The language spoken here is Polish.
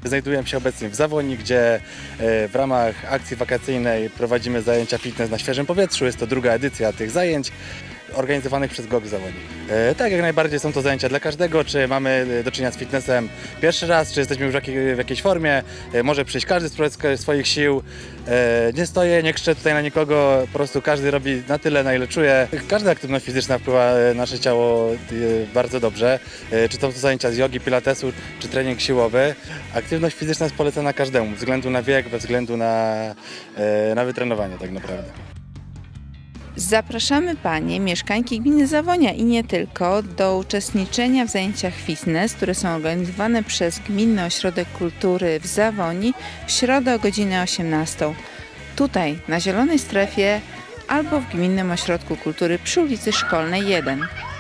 Znajdujemy się obecnie w Zawoni, gdzie w ramach akcji wakacyjnej prowadzimy zajęcia fitness na świeżym powietrzu. Jest to druga edycja tych zajęć organizowanych przez GOG Zawodzi. Tak, jak najbardziej są to zajęcia dla każdego, czy mamy do czynienia z fitnessem pierwszy raz, czy jesteśmy już w jakiejś formie. Może przyjść każdy z swoich sił. Nie stoję, nie krzyczę tutaj na nikogo, po prostu każdy robi na tyle, na ile czuje. Każda aktywność fizyczna wpływa na nasze ciało bardzo dobrze. Czy to zajęcia z jogi, pilatesu, czy trening siłowy. Aktywność fizyczna jest polecana każdemu, bez względu na wiek, bez względu na wytrenowanie tak naprawdę. Zapraszamy Panie, mieszkańki gminy Zawonia i nie tylko, do uczestniczenia w zajęciach fitness, które są organizowane przez Gminny Ośrodek Kultury w Zawoni w środę o godzinie 18. Tutaj, na Zielonej Strefie albo w Gminnym Ośrodku Kultury przy ulicy Szkolnej 1.